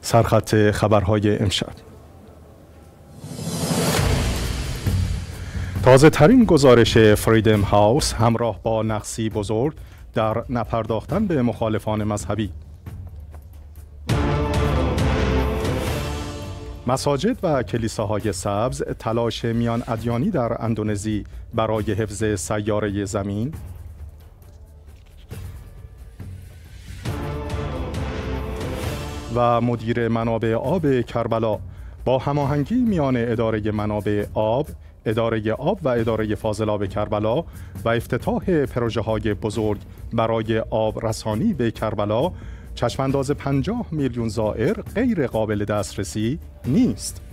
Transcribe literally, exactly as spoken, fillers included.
سرخط خبرهای امشب. تازه ترین گزارش فریدم هاوس همراه با نقصی بزرگ در نپرداختن به مخالفان مذهبی. مساجد و کلیساهای سبز، تلاش میان ادیانی در اندونزی برای حفظ سیاره زمین. و مدیر منابع آب کربلا با هماهنگی میان اداره منابع آب، اداره آب و اداره فاضلاب کربلا و افتتاح پروژه‌های بزرگ برای آب رسانی به کربلا، چشمانداز پنجاه میلیون زائر غیر قابل دسترسی نیست.